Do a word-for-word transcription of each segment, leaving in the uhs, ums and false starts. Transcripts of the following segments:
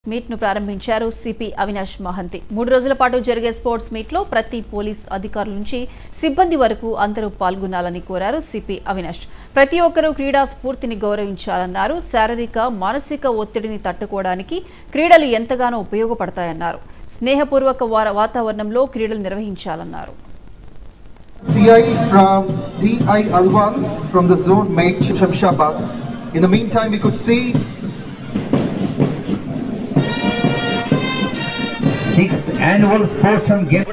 Meet ను ప్రారంభించారు CP Avinash Mahanti. మూడు రోజుల పాటు జరిగే స్పోర్ట్స్ మీట్ లో ప్రతి పోలీస్ అధికారుల నుంచి సిబ్బంది వరకు అందరూ పాల్గొనాలని కోరారు సిపి అవినాష్. ప్రతి ఒక్కరూ క్రీడా స్ఫూర్తిని గౌరవించాలన్నారు. శారీరక మానసిక ఒత్తిడిని తట్టుకోవడానికి క్రీడలు ఎంతగానో ఉపయోగపడతాయన్నారు. స్నేహపూర్వక వాతావరణంలో క్రీడలు నిర్వహించాలన్నారు. C I from D I Alwan from the zone mate Shamshabad. In the meantime, we could see sixth annual sports and games.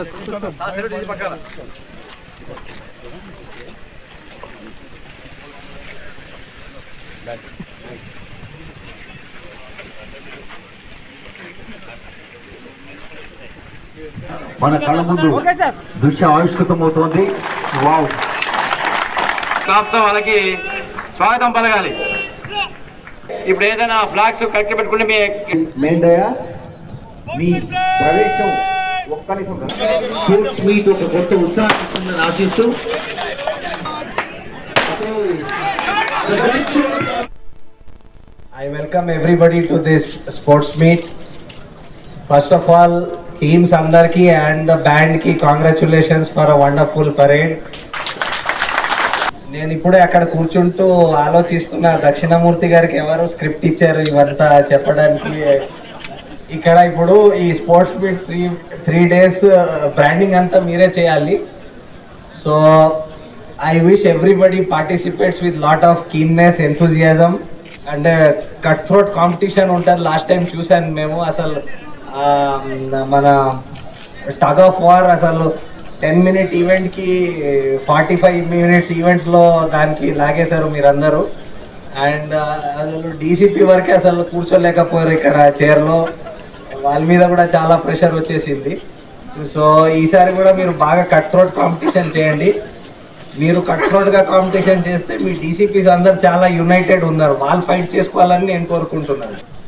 మన కళ్ళ ముందు దృశ్య ఆవిష్కృతమవుతోంది. వావ్, కాస్త వాళ్ళకి స్వాగతం పలకాలి. ఇప్పుడు ఏదైనా ఫ్లాగ్స్ కరెక్ట్ పెట్టుకుంటే మీ మేండయా మీ ప్రవేశం ఒక్క నిమిషం మీతో ఒక కొత్త ఉత్సాహం ఇస్తుందని ఆశిస్తూ I welcome everybody to this sports meet. First of all, teams andarki and the band ki congratulations for a wonderful parade. నేను ఇప్పుడే అక్కడ కూర్చుంటూ ఆలోచిస్తున్న దక్షిణామూర్తి గారికి ఎవరు స్క్రిప్ట్ ఇచ్చారు ఇవంతా చెప్పడానికి. ఇక్కడ ఇప్పుడు ఈ sports meet three three days branding అంతా మీరే చేయాలి. So I wish everybody participates with lot of keenness, enthusiasm and cut throat competition ఉంటుంది. లాస్ట్ టైం చూశాను మేము. అసలు మన టగ్ ఆఫ్ వార్ అసలు టెన్ మినిట్ ఈవెంట్కి ఫార్టీ ఫైవ్ మినిట్స్ ఈవెంట్స్లో దానికి లాగేశారు మీరందరూ. అండ్ అసలు డీసీపీ వరకే అసలు కూర్చోలేకపోయారు ఇక్కడ చైర్లో. వాళ్ళ మీద కూడా చాలా ప్రెషర్ వచ్చేసింది. సో ఈసారి కూడా మీరు బాగా కట్ థ్రోట్ కాంపిటీషన్ చేయండి. మీరు కట్ థ్రోట్గా కాంపిటీషన్ చేస్తే మీ డీసీపీస్ అందరు చాలా యునైటెడ్ ఉన్నారు. వాళ్ళు ఫైట్ చేసుకోవాలని నేను కోరుకుంటున్నాను.